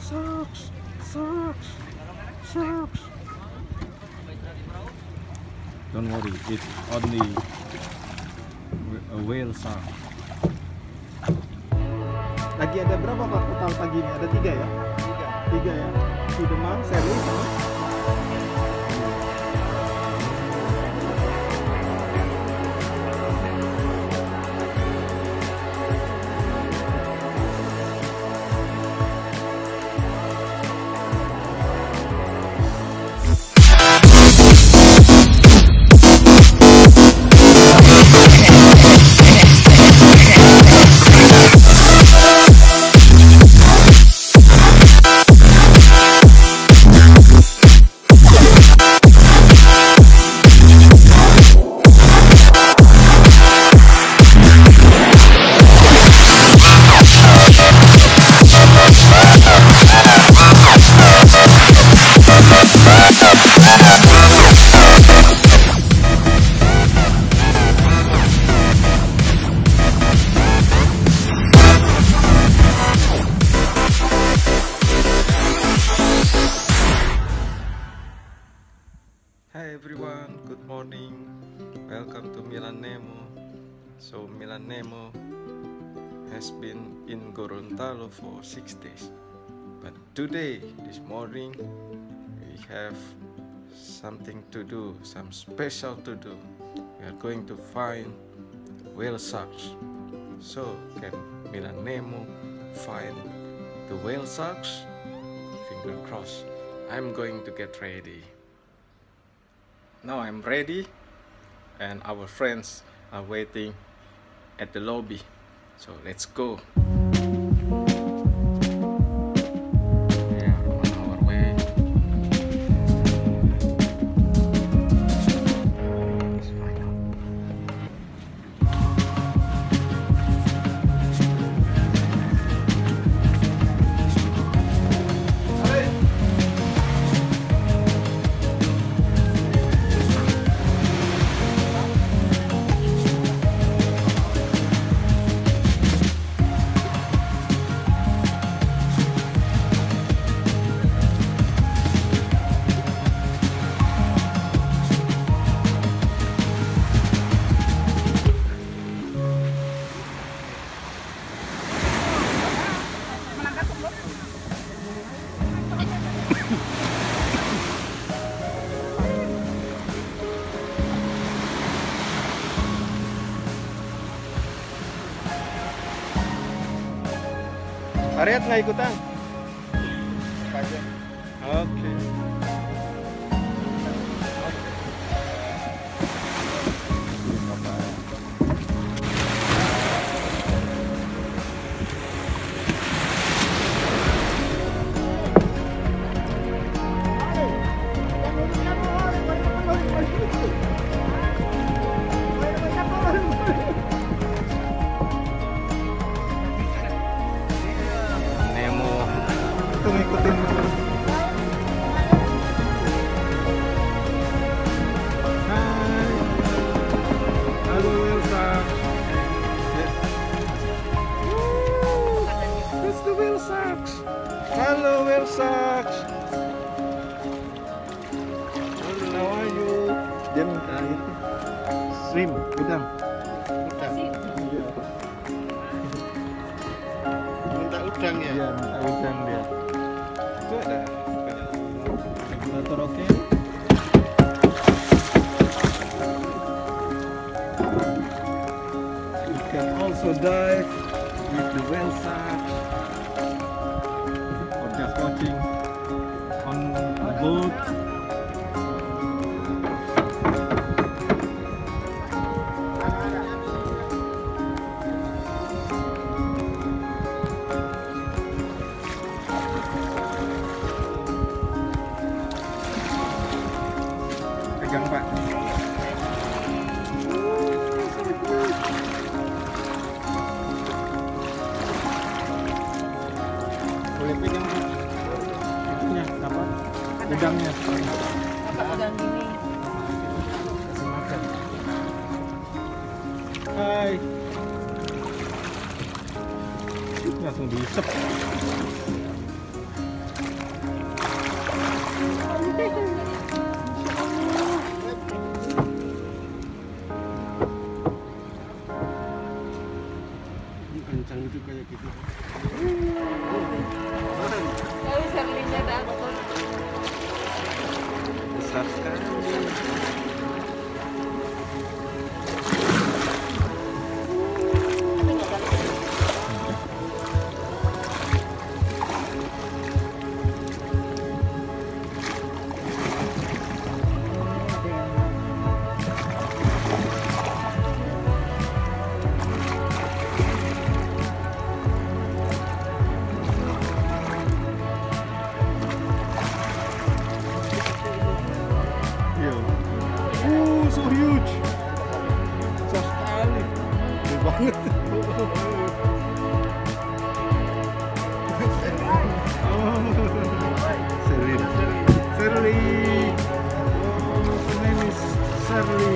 Sharks! Sharks! Sharks! Don't worry, it's only a whale shark. Lagi ada berapa Pak total pagi ini? Ada 3 ya? 3 ya? Si Demam, Seri, sama? Hi everyone, good morning. Welcome to Milan Nemo. So Milan Nemo has been in Gorontalo for 6 days. But today, this morning, we have something to do, some special to do. We are going to find whale sharks. So can Milan Nemo find the whale sharks? Finger crossed. I'm going to get ready. Now I'm ready and our friends are waiting at the lobby, so let's go. Ariat nggak ikutan? Oke. Ngikutin. Hai. Halo Elsa. It's the whale sharks. Halo whale sharks. How are you? Dia minta itu shrimp, udang. Minta udang ya? Iya, minta udang dia. Itu ada regulator oke. You can also dive with the whale sharks or just watching on a boat. Pegang Pak. Boleh pegang Pak. Itunya apa? Udangnya. Udang ini. Kasih makan. Hai. Langsung diisep. huge. Besar sekali. Gede banget. Serli. Serli. Oh, the name is Serli.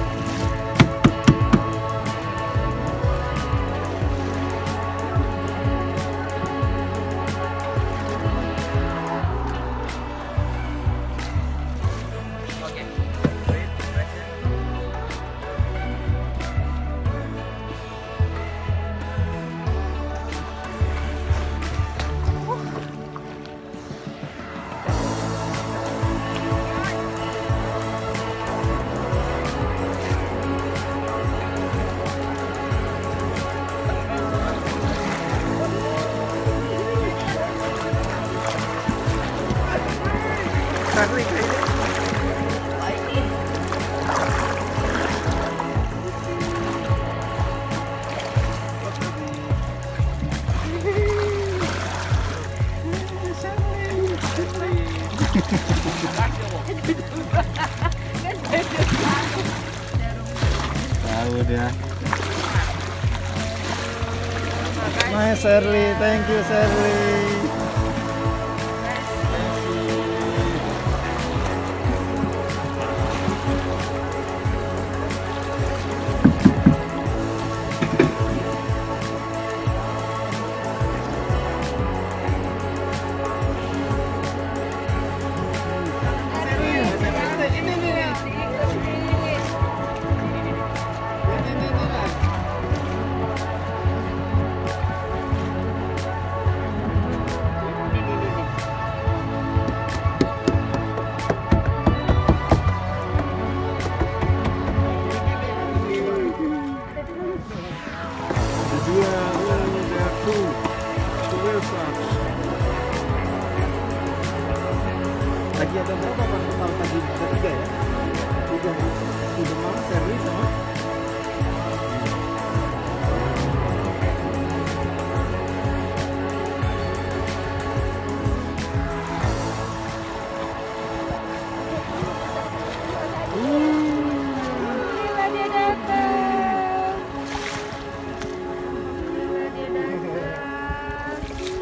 Tahu dia. My Serli, thank you Serli. Lagi ada berapa Pak total tadi? Ada 3 ya? 3 Demam, Serli sama Gila dia datang. Gila dia datang.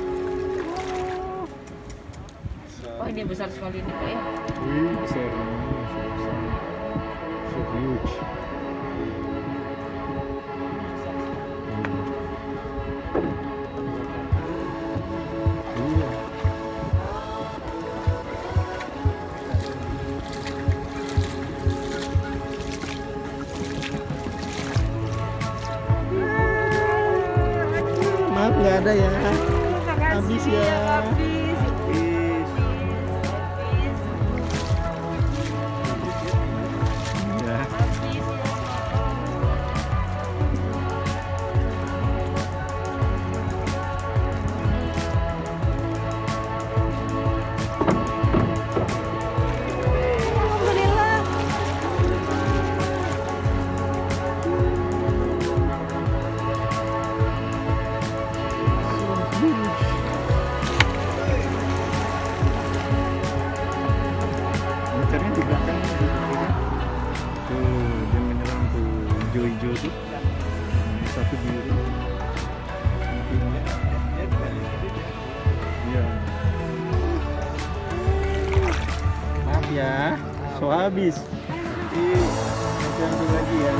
Wah, ini besar sekali nih Pak ya. wih, besar. So huge. Iya. Maaf nggak ada ya. Habis ya. Habis. Ya. Habis ya. Alhamdulillah. Ikannya di belakang tuh, dia menyerang tuh hijau-hijau tuh. Satu biru. Iya. Maaf ya, so habis. Nanti ambil lagi ya.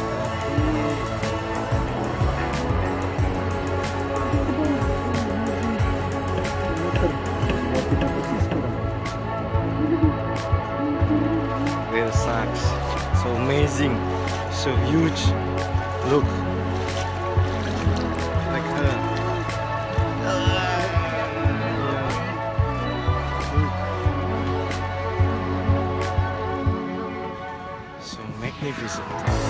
Real sucks. So amazing. So huge. Look. Like her. So magnificent.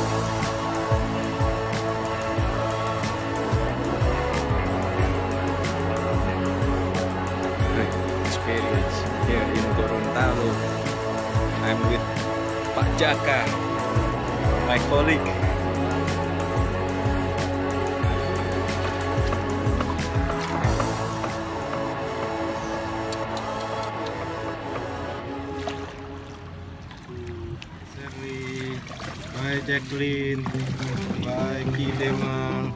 Great experience here in Gorontalo. I'm with Pak Jaka, my colleague. Serli. Jacqueline. Bye, Kidemang.